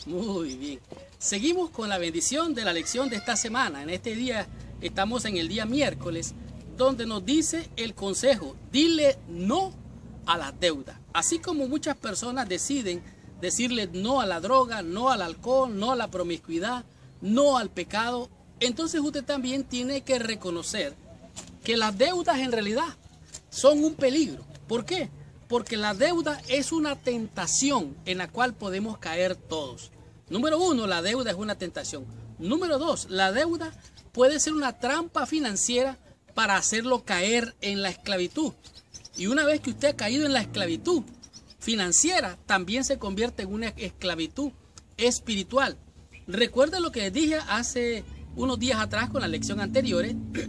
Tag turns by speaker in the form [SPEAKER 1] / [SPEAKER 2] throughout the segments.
[SPEAKER 1] Muy bien. Seguimos con la bendición de la lección de esta semana. En este día estamos en el día miércoles, donde nos dice el consejo: dile no a las deudas. Así como muchas personas deciden decirle no a la droga, no al alcohol, no a la promiscuidad, no al pecado, entonces usted también tiene que reconocer que las deudas en realidad son un peligro. ¿Por qué? Porque la deuda es una tentación en la cual podemos caer todos. Número uno, la deuda es una tentación. Número dos, la deuda puede ser una trampa financiera para hacerlo caer en la esclavitud. Y una vez que usted ha caído en la esclavitud financiera, también se convierte en una esclavitud espiritual. Recuerden lo que les dije hace unos días atrás con la lección anterior,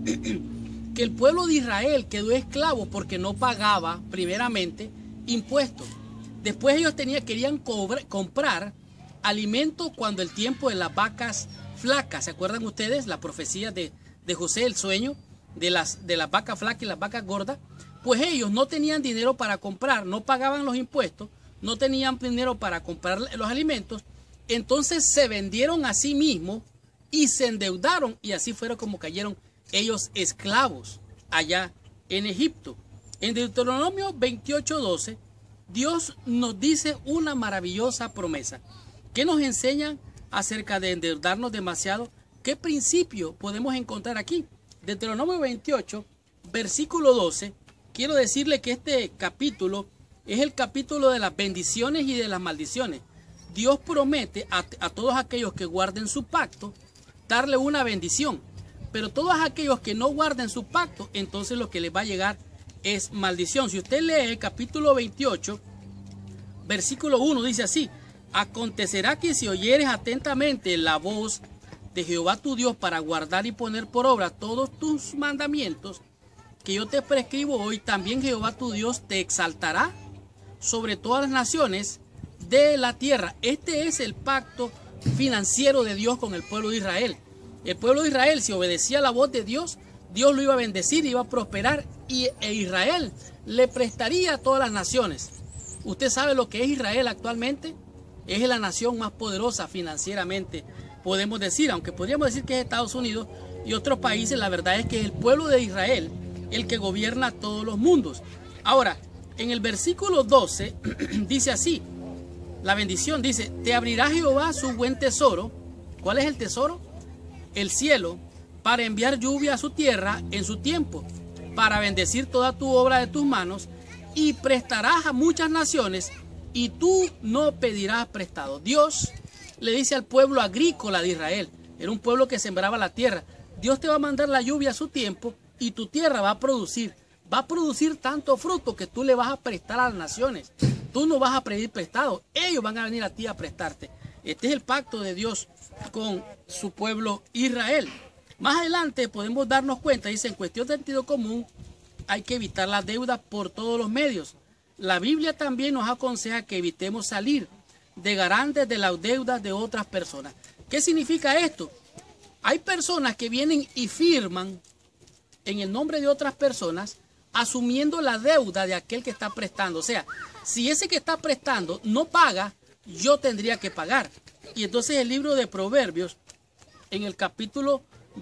[SPEAKER 1] que el pueblo de Israel quedó esclavo porque no pagaba primeramente impuestos. Después ellos querían comprar alimento cuando el tiempo de las vacas flacas. ¿Se acuerdan ustedes la profecía de José, el sueño de las vacas flacas y las vacas gordas? Pues ellos no tenían dinero para comprar, no pagaban los impuestos, no tenían dinero para comprar los alimentos, entonces se vendieron a sí mismos y se endeudaron, y así fueron como cayeron ellos esclavos allá en Egipto. En Deuteronomio 28:12, Dios nos dice una maravillosa promesa que nos enseña acerca de endeudarnos demasiado. ¿Qué principio podemos encontrar aquí? Deuteronomio 28, versículo 12. Quiero decirle que este capítulo es el capítulo de las bendiciones y de las maldiciones. Dios promete a todos aquellos que guarden su pacto darle una bendición, pero todos aquellos que no guarden su pacto, entonces lo que les va a llegar es maldición. Si usted lee el capítulo 28, versículo 1, dice así: acontecerá que si oyeres atentamente la voz de Jehová tu Dios para guardar y poner por obra todos tus mandamientos que yo te prescribo hoy, también Jehová tu Dios te exaltará sobre todas las naciones de la tierra. Este es el pacto financiero de Dios con el pueblo de Israel. El pueblo de Israel, si obedecía la voz de Dios, Dios lo iba a bendecir, iba a prosperar, e Israel le prestaría a todas las naciones. Usted sabe lo que es Israel actualmente. Es la nación más poderosa financieramente, podemos decir, aunque podríamos decir que es Estados Unidos y otros países. La verdad es que es el pueblo de Israel el que gobierna todos los mundos. Ahora, en el versículo 12 dice así, la bendición dice: te abrirá Jehová su buen tesoro. ¿Cuál es el tesoro? El cielo, para enviar lluvia a su tierra en su tiempo, para bendecir toda tu obra de tus manos, y prestarás a muchas naciones, y tú no pedirás prestado. Dios le dice al pueblo agrícola de Israel, era un pueblo que sembraba la tierra: Dios te va a mandar la lluvia a su tiempo, y tu tierra va a producir tanto fruto que tú le vas a prestar a las naciones. Tú no vas a pedir prestado, ellos van a venir a ti a prestarte. Este es el pacto de Dios con su pueblo Israel. Más adelante podemos darnos cuenta, dice, en cuestión de sentido común, hay que evitar las deudas por todos los medios. La Biblia también nos aconseja que evitemos salir de garantes de las deudas de otras personas. ¿Qué significa esto? Hay personas que vienen y firman en el nombre de otras personas, asumiendo la deuda de aquel que está prestando. O sea, si ese que está prestando no paga, yo tendría que pagar. Y entonces el libro de Proverbios, en el capítulo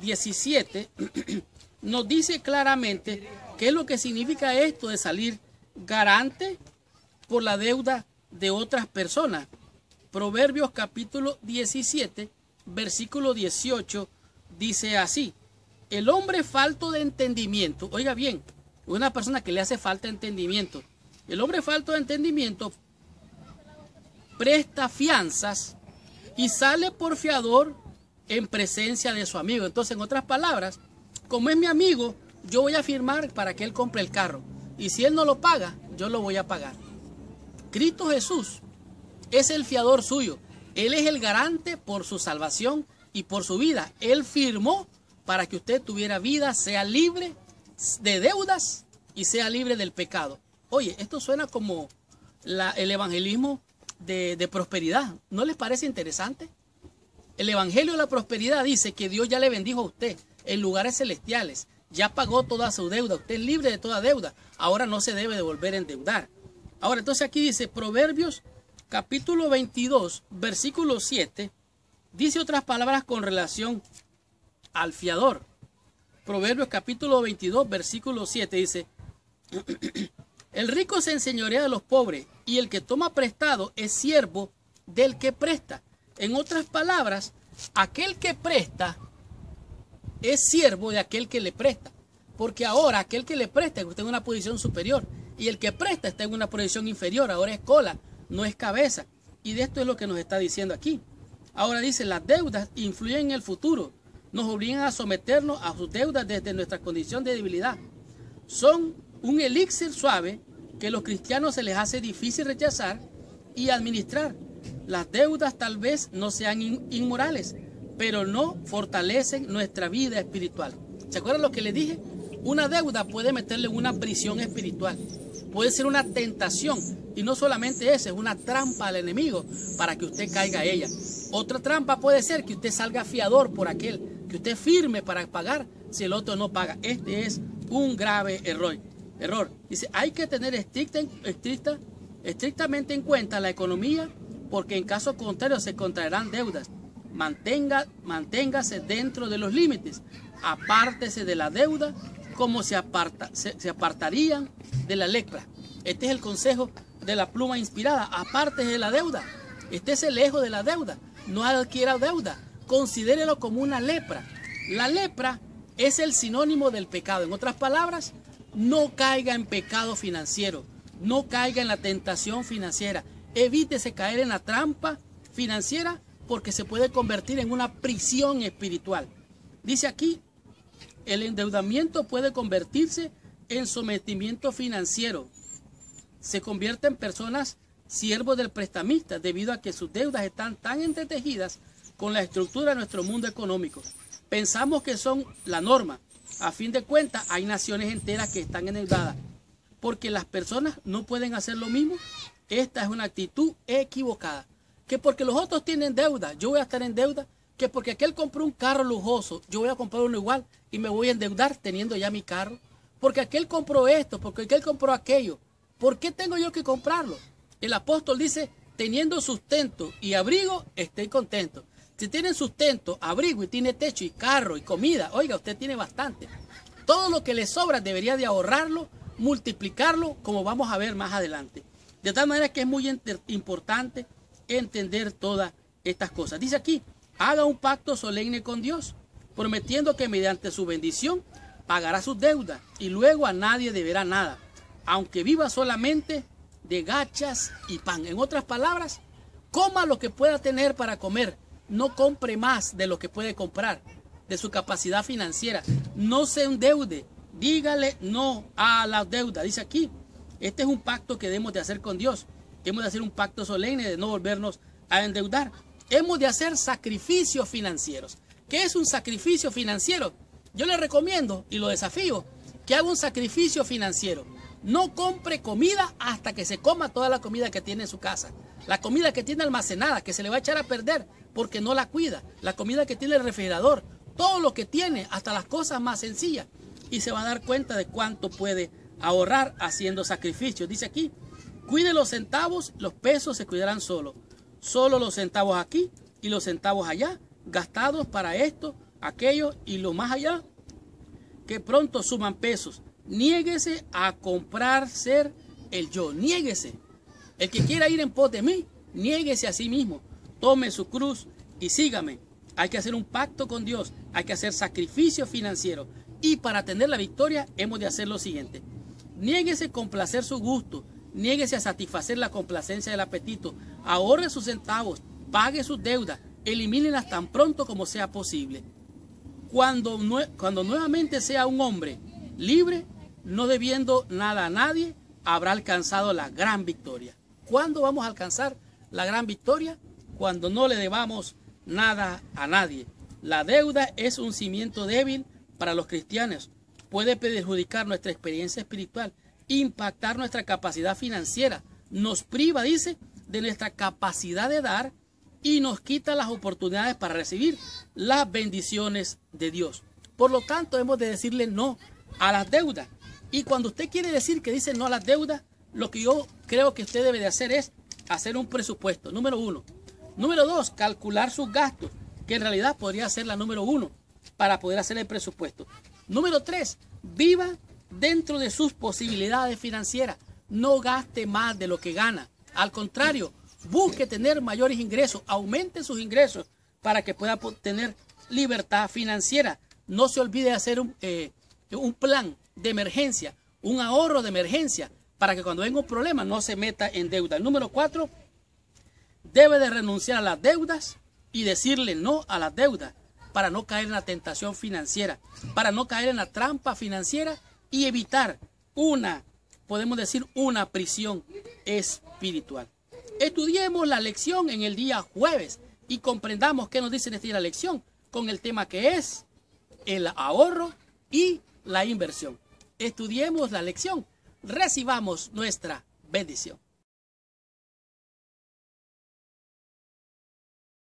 [SPEAKER 1] 17, nos dice claramente qué es lo que significa esto de salir garante por la deuda de otras personas. Proverbios capítulo 17, versículo 18, dice así: el hombre falto de entendimiento, oiga bien, una persona que le hace falta entendimiento, el hombre falto de entendimiento presta fianzas y sale por fiador en presencia de su amigo. Entonces, en otras palabras, como es mi amigo, yo voy a firmar para que él compre el carro, y si él no lo paga, yo lo voy a pagar. Cristo Jesús es el fiador suyo. Él es el garante por su salvación y por su vida. Él firmó para que usted tuviera vida, sea libre de deudas y sea libre del pecado. Oye, esto suena como el evangelismo de prosperidad. ¿No les parece interesante? El evangelio de la prosperidad dice que Dios ya le bendijo a usted en lugares celestiales. Ya pagó toda su deuda. Usted es libre de toda deuda. Ahora no se debe de volver a endeudar. Ahora, entonces aquí dice Proverbios capítulo 22, versículo 7, dice otras palabras con relación al fiador. Proverbios capítulo 22, versículo 7 dice: el rico se enseñorea de los pobres, y el que toma prestado es siervo del que presta. En otras palabras, aquel que presta es siervo de aquel que le presta. Porque ahora aquel que le presta está en una posición superior, y el que presta está en una posición inferior. Ahora es cola, no es cabeza. Y de esto es lo que nos está diciendo aquí. Ahora dice: las deudas influyen en el futuro, nos obligan a someternos a sus deudas desde nuestra condición de debilidad. Son un elixir suave que a los cristianos se les hace difícil rechazar y administrar. Las deudas tal vez no sean inmorales, pero no fortalecen nuestra vida espiritual. ¿Se acuerdan lo que les dije? Una deuda puede meterle en una prisión espiritual. Puede ser una tentación. Y no solamente eso, es una trampa al enemigo para que usted caiga a ella. Otra trampa puede ser que usted salga fiador por aquel, que usted firme para pagar si el otro no paga. Este es un grave error. Dice: hay que tener estrictamente en cuenta la economía, porque en caso contrario se contraerán deudas. Manténgase dentro de los límites. Apártese de la deuda como se apartarían de la lepra. Este es el consejo de la pluma inspirada. Apártese de la deuda. Estése lejos de la deuda. No adquiera deuda. Considérelo como una lepra. La lepra es el sinónimo del pecado. En otras palabras, no caiga en pecado financiero. No caiga en la tentación financiera. Evítese caer en la trampa financiera, porque se puede convertir en una prisión espiritual. Dice aquí: el endeudamiento puede convertirse en sometimiento financiero. Se convierte en personas siervos del prestamista, debido a que sus deudas están tan entretejidas con la estructura de nuestro mundo económico. Pensamos que son la norma. A fin de cuentas, hay naciones enteras que están endeudadas. Porque las personas no pueden hacer lo mismo. Esta es una actitud equivocada. Que porque los otros tienen deuda, yo voy a estar en deuda. Que porque aquel compró un carro lujoso, yo voy a comprar uno igual y me voy a endeudar teniendo ya mi carro. Porque aquel compró esto, porque aquel compró aquello. ¿Por qué tengo yo que comprarlo? El apóstol dice: teniendo sustento y abrigo, estoy contento. Si tiene sustento, abrigo y tiene techo y carro y comida, oiga, usted tiene bastante. Todo lo que le sobra debería de ahorrarlo, multiplicarlo, como vamos a ver más adelante. De tal manera que es muy importante entender todas estas cosas. Dice aquí: haga un pacto solemne con Dios, prometiendo que mediante su bendición pagará sus deudas y luego a nadie deberá nada, aunque viva solamente de gachas y pan. En otras palabras, coma lo que pueda tener para comer. No compre más de lo que puede comprar, de su capacidad financiera. No se endeude. Dígale no a la deuda. Dice aquí: este es un pacto que debemos de hacer con Dios. Hemos de hacer un pacto solemne de no volvernos a endeudar. Hemos de hacer sacrificios financieros. ¿Qué es un sacrificio financiero? Yo le recomiendo y lo desafío que haga un sacrificio financiero. No compre comida hasta que se coma toda la comida que tiene en su casa. La comida que tiene almacenada, que se le va a echar a perder porque no la cuida. La comida que tiene el refrigerador. Todo lo que tiene, hasta las cosas más sencillas. Y se va a dar cuenta de cuánto puede ahorrar haciendo sacrificios. Dice aquí: cuide los centavos, los pesos se cuidarán solos. Solo los centavos aquí y los centavos allá, gastados para esto, aquello y lo más allá, que pronto suman pesos. Niéguese a comprar ser el yo. Niéguese. El que quiera ir en pos de mí, niéguese a sí mismo. Tome su cruz y sígame. Hay que hacer un pacto con Dios. Hay que hacer sacrificio financiero. Y para tener la victoria hemos de hacer lo siguiente: niéguese a complacer su gusto. Niéguese a satisfacer la complacencia del apetito. Ahorre sus centavos. Pague sus deudas. Elimínelas tan pronto como sea posible. Cuando nuevamente sea un hombre libre, no debiendo nada a nadie, habrá alcanzado la gran victoria. ¿Cuándo vamos a alcanzar la gran victoria? Cuando no le debamos nada a nadie. La deuda es un cimiento débil para los cristianos. Puede perjudicar nuestra experiencia espiritual, impactar nuestra capacidad financiera. Nos priva, dice, de nuestra capacidad de dar y nos quita las oportunidades para recibir las bendiciones de Dios. Por lo tanto, hemos de decirle no a las deudas. Y cuando usted quiere decir que dice no a las deudas, lo que yo creo que usted debe de hacer es hacer un presupuesto, número 1. Número 2, calcular sus gastos, que en realidad podría ser la número 1 para poder hacer el presupuesto. Número 3, viva dentro de sus posibilidades financieras. No gaste más de lo que gana. Al contrario, busque tener mayores ingresos, aumente sus ingresos para que pueda tener libertad financiera. No se olvide de hacer un plan de emergencia, un ahorro de emergencia, para que cuando venga un problema no se meta en deuda. Número 4, debe de renunciar a las deudas y decirle no a las deudas para no caer en la tentación financiera, para no caer en la trampa financiera y evitar podemos decir, una prisión espiritual. Estudiemos la lección en el día jueves y comprendamos qué nos dice en esta la lección con el tema que es el ahorro y la inversión. Estudiemos la lección, recibamos nuestra bendición.